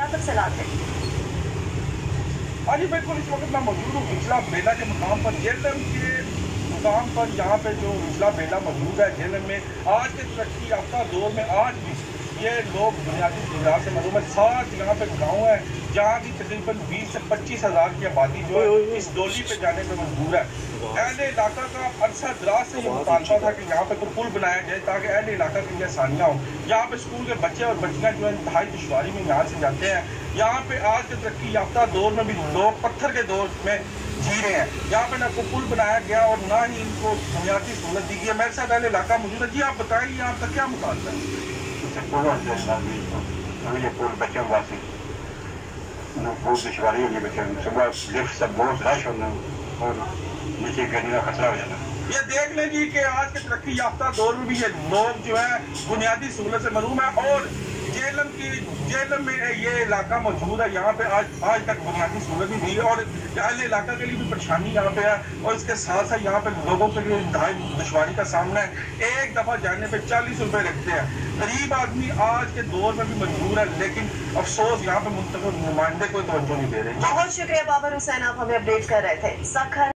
क्या तफसीलात है? हाँ जी बिल्कुल, इस वक्त मैं मौजूद हूँ उजला बेला के मुकाम पर। जेलम के मुकाम पर यहाँ पे जो उजला बेला मौजूद है जेलम में, आज के तरक्की याफ्ता दौर में आज भी ये लोग बुनियादी सहूलियात से महरूम है। 7 यहाँ पे गाँव है जहाँ की तकरीबन 20 से 25 हज़ार की आबादी जो है इस डोली पे जाने पर मजबूर है। अहले इलाका का अरसा दराज से ये मुतालबा था कि यहाँ पे कोई पुल बनाया जाए ताकि अहले इलाका के लिए आसानियाँ हों। यहाँ पे स्कूल के बच्चे और बच्चियाँ जो है इंतहाई दुश्वारी में यहाँ से जाते हैं। यहाँ पे आज के तरक्की याफ्ता दौर में भी लोग पत्थर के दौर में जी रहे हैं। यहाँ पे ना कोई पुल बनाया गया और ना ही इनको बुनियादी सहूलत दी गई है। मेरे साथ अहले इलाका मौजूद है। जी आप बताइए आपका क्या मुतालबा है? ये पुल बच्चों वास्ते बहुत दुश्वारी होगी बच्चों सुबह लिफ्ट सब बहुत रश होना और नीचे गिरने का खतरा हो जाता है। ये देख लें जी कि आज के तरक्की याफ्ता दौर में भी ये लोग जो है बुनियादी सहूलत से महरूम है और जेलम में ये इलाका मौजूद है। यहाँ पे आज तक बुनियादी सहूलत भी दी है और अहले इलाका के लिए भी परेशानी यहाँ पे है और इसके साथ साथ यहाँ पे लोगों के लिए इंतहाई दुश्वारी का सामना है। एक दफ़ा जाने पे 40 रुपए लगते हैं। गरीब आदमी आज के दौर में भी मजबूर है, लेकिन अफसोस यहाँ पे मुंतखब नुमाइंदे कोई तवज्जो नहीं दे रहे। बहुत शुक्रिया बाबर हुसैन, आप हमें अपडेट कर रहे थे।